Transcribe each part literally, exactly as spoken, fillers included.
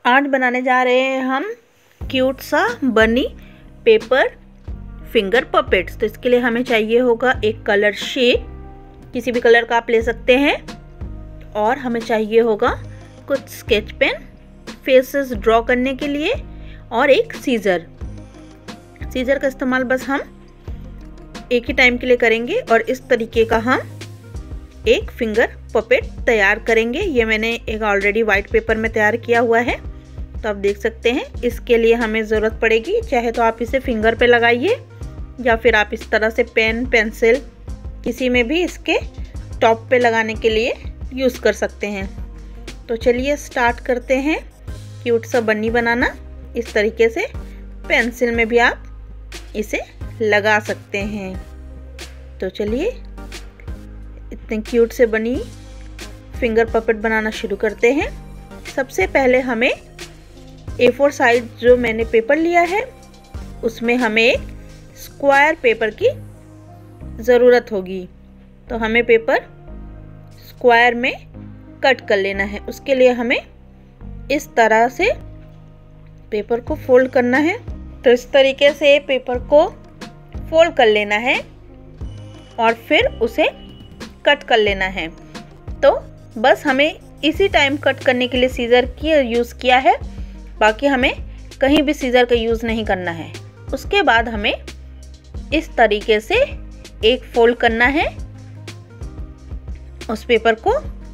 आज बनाने जा रहे हैं हम क्यूट सा बनी पेपर फिंगर पपेट्स। तो इसके लिए हमें चाहिए होगा एक कलर शीट, किसी भी कलर का आप ले सकते हैं, और हमें चाहिए होगा कुछ स्केच पेन फेसेस ड्रॉ करने के लिए, और एक सीजर। सीजर का इस्तेमाल बस हम एक ही टाइम के लिए करेंगे और इस तरीके का हम एक फिंगर पपेट तैयार करेंगे। ये मैंने एक ऑलरेडी वाइट पेपर में तैयार किया हुआ है, तो आप देख सकते हैं। इसके लिए हमें ज़रूरत पड़ेगी, चाहे तो आप इसे फिंगर पे लगाइए या फिर आप इस तरह से पेन पेंसिल किसी में भी इसके टॉप पे लगाने के लिए यूज़ कर सकते हैं। तो चलिए स्टार्ट करते हैं क्यूट सा बन्नी बनाना। इस तरीके से पेंसिल में भी आप इसे लगा सकते हैं। तो चलिए इतने क्यूट से बनी फिंगर पपेट बनाना शुरू करते हैं। सबसे पहले हमें ए फोर साइज जो मैंने पेपर लिया है उसमें हमें एक स्क्वायर पेपर की ज़रूरत होगी। तो हमें पेपर स्क्वायर में कट कर लेना है। उसके लिए हमें इस तरह से पेपर को फोल्ड करना है। तो इस तरीके से पेपर को फोल्ड कर लेना है और फिर उसे कट कर लेना है। तो बस हमें इसी टाइम कट करने के लिए सीज़र की यूज़ किया है, बाकी हमें कहीं भी सीज़र का यूज़ नहीं करना है। उसके बाद हमें इस तरीके से एक फोल्ड करना है उस पेपर को।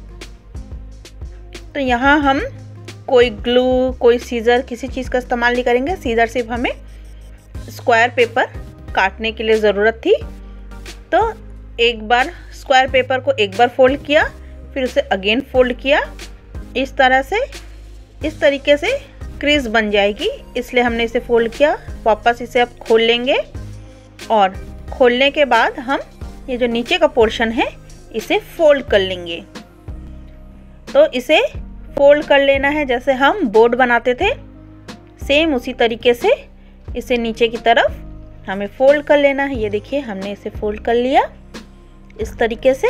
तो यहाँ हम कोई ग्लू कोई सीज़र किसी चीज़ का इस्तेमाल नहीं करेंगे। सीज़र सिर्फ हमें स्क्वायर पेपर काटने के लिए ज़रूरत थी। तो एक बार स्क्वायर पेपर को एक बार फोल्ड किया, फिर उसे अगेन फोल्ड किया। इस तरह से इस तरीके से क्रीज बन जाएगी, इसलिए हमने इसे फोल्ड किया। वापस इसे अब खोल लेंगे और खोलने के बाद हम ये जो नीचे का पोर्शन है इसे फोल्ड कर लेंगे। तो इसे फोल्ड कर लेना है जैसे हम बोर्ड बनाते थे, सेम उसी तरीके से इसे नीचे की तरफ हमें फोल्ड कर लेना है। ये देखिए हमने इसे फोल्ड कर लिया इस तरीके से।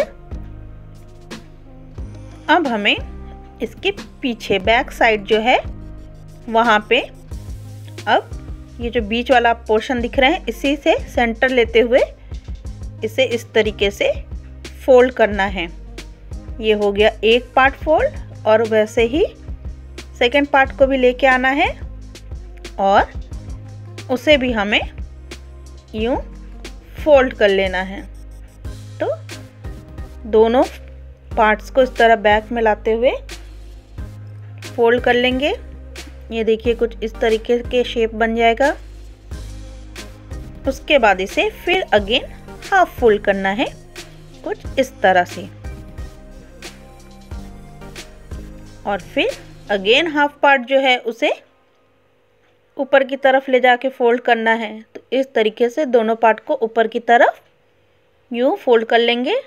अब हमें इसके पीछे बैक साइड जो है वहाँ पे अब ये जो बीच वाला पोर्शन दिख रहा है इसी से सेंटर लेते हुए इसे इस तरीके से फोल्ड करना है। ये हो गया एक पार्ट फोल्ड, और वैसे ही सेकंड पार्ट को भी लेके आना है और उसे भी हमें यूँ फोल्ड कर लेना है। तो दोनों पार्ट्स को इस तरह बैक में लाते हुए फोल्ड कर लेंगे। ये देखिए कुछ इस तरीके के शेप बन जाएगा। उसके बाद इसे फिर अगेन हाफ फोल्ड करना है कुछ इस तरह से, और फिर अगेन हाफ पार्ट जो है उसे ऊपर की तरफ ले जाके फोल्ड करना है। तो इस तरीके से दोनों पार्ट को ऊपर की तरफ यूँ फोल्ड कर लेंगे।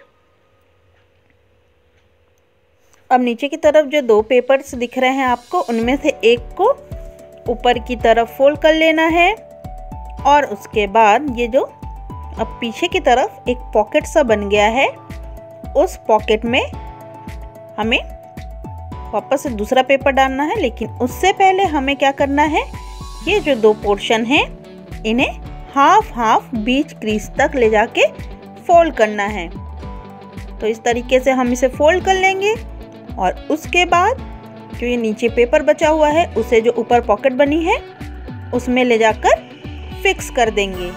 अब नीचे की तरफ जो दो पेपर्स दिख रहे हैं आपको, उनमें से एक को ऊपर की तरफ फोल्ड कर लेना है, और उसके बाद ये जो अब पीछे की तरफ एक पॉकेट सा बन गया है, उस पॉकेट में हमें वापस से दूसरा पेपर डालना है। लेकिन उससे पहले हमें क्या करना है, ये जो दो पोर्शन हैं इन्हें हाफ हाफ बीच क्रीज तक ले जाके फोल्ड करना है। तो इस तरीके से हम इसे फोल्ड कर लेंगे, और उसके बाद जो ये नीचे पेपर बचा हुआ है उसे जो ऊपर पॉकेट बनी है उसमें ले जाकर फिक्स कर देंगे।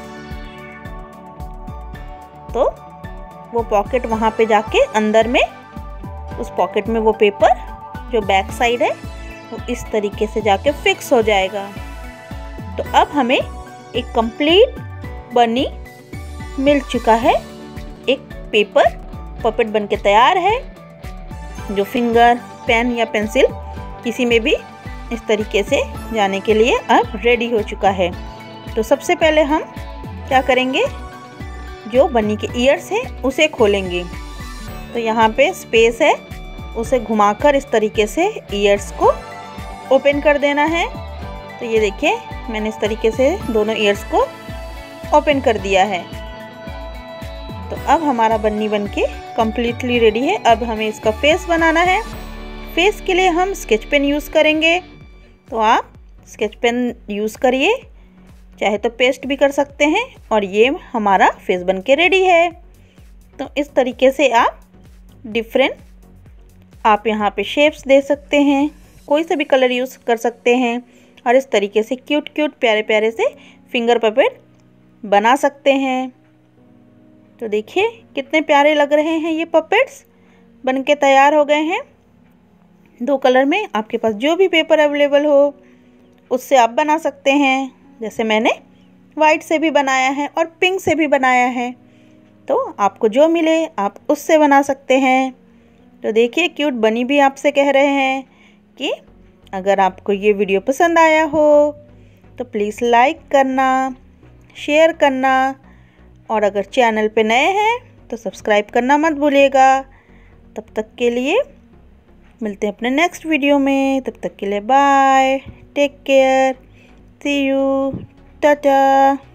तो वो पॉकेट वहाँ पे जाके अंदर में उस पॉकेट में वो पेपर जो बैक साइड है वो इस तरीके से जाके फिक्स हो जाएगा। तो अब हमें एक कंप्लीट बनी मिल चुका है। एक पेपर पपेट बनके तैयार है, जो फिंगर पेन या पेंसिल किसी में भी इस तरीके से जाने के लिए अब रेडी हो चुका है। तो सबसे पहले हम क्या करेंगे, जो बन्नी के ईयर्स है उसे खोलेंगे। तो यहाँ पे स्पेस है, उसे घुमाकर इस तरीके से ईयर्स को ओपन कर देना है। तो ये देखिए मैंने इस तरीके से दोनों ईयर्स को ओपन कर दिया है। तो अब हमारा बन्नी बनके कम्प्लीटली रेडी है। अब हमें इसका फेस बनाना है। फेस के लिए हम स्केच पेन यूज़ करेंगे। तो आप स्केच पेन यूज़ करिए, चाहे तो पेस्ट भी कर सकते हैं। और ये हमारा फेस बन के रेडी है। तो इस तरीके से आप डिफरेंट आप यहाँ पे शेप्स दे सकते हैं, कोई से भी कलर यूज़ कर सकते हैं और इस तरीके से क्यूट क्यूट प्यारे प्यारे से फिंगर पपेट बना सकते हैं। तो देखिए कितने प्यारे लग रहे हैं ये पपेट्स, बन के तैयार हो गए हैं। दो कलर में आपके पास जो भी पेपर अवेलेबल हो उससे आप बना सकते हैं। जैसे मैंने वाइट से भी बनाया है और पिंक से भी बनाया है, तो आपको जो मिले आप उससे बना सकते हैं। तो देखिए क्यूट बनी भी आपसे कह रहे हैं कि अगर आपको ये वीडियो पसंद आया हो तो प्लीज़ लाइक करना, शेयर करना और अगर चैनल पे नए हैं तो सब्सक्राइब करना मत भूलिएगा। तब तक के लिए मिलते हैं अपने नेक्स्ट वीडियो में। तब तक के लिए bye, take care, see you, Tata.